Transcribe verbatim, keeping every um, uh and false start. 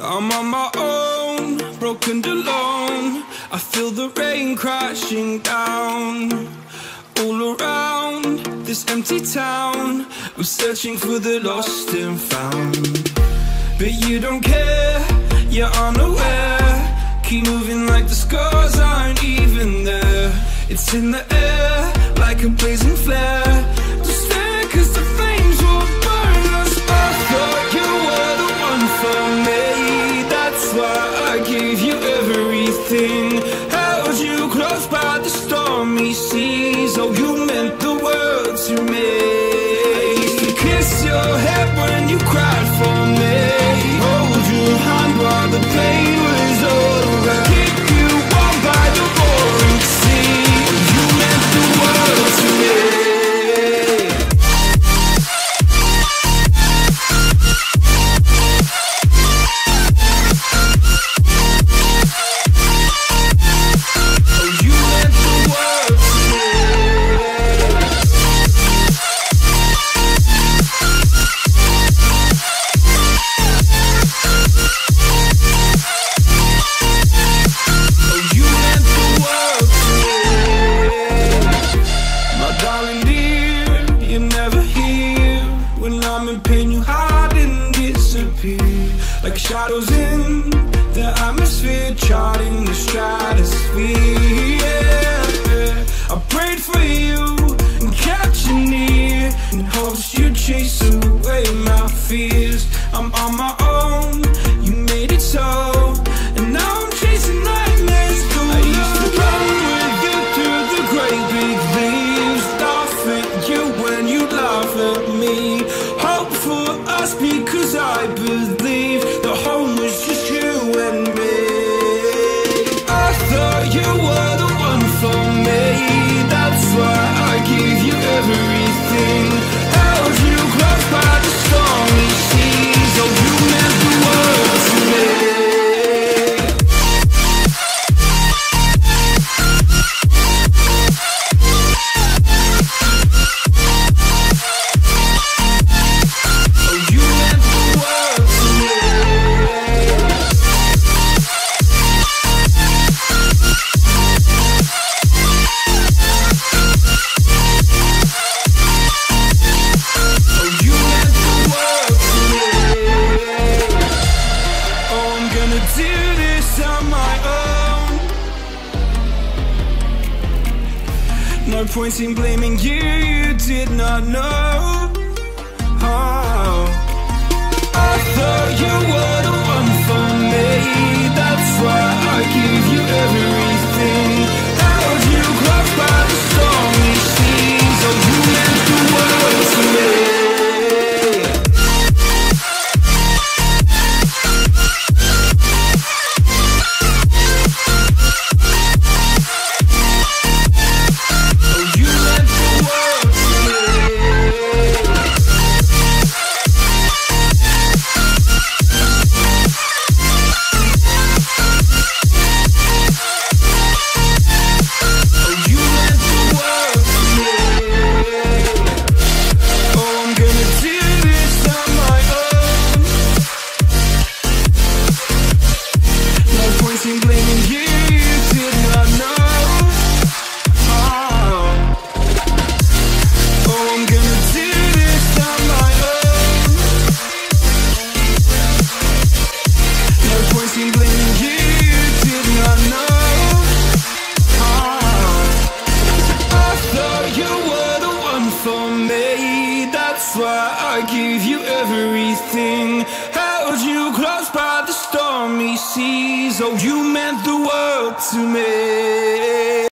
I'm on my own, broken and alone. I feel the rain crashing down all around this empty town. I'm searching for the lost and found, but you don't care, you're unaware. Keep moving like the scars aren't even there. It's in the air like a blazing flare. Just stare, cause the flames will burn us. I thought you were the one for me, that's why I gave you everything. Held you close by the stormy seas. Oh, you meant the world to me. I used to kiss your head when you cried for me, hold your hand while the pain was over, keep you warm by the roaring sea. Oh, you meant the world to me. Like shadows in the atmosphere, charting the stratosphere. Yeah. I prayed for you and kept you near in hopes you'd chase away my fears. I'm on my own, you made it so, and now I'm chasing nightmares too. I used to run with you through the great big leaves, laugh at you when you laugh at me. Hope for us because I believe the home was just you and me. I thought you were the one for me, that's why I gave you everything. Held you close by the stormy seas. Oh, you meant the world to me. No point in blaming you, you did not know. Oh, I thought you were the one for me, that's why I gave you everything. Held you close by the stormy seas. Oh, you meant the world to me. That's why I gave you everything. Held you close by the stormy seas. Oh, you meant the world to me.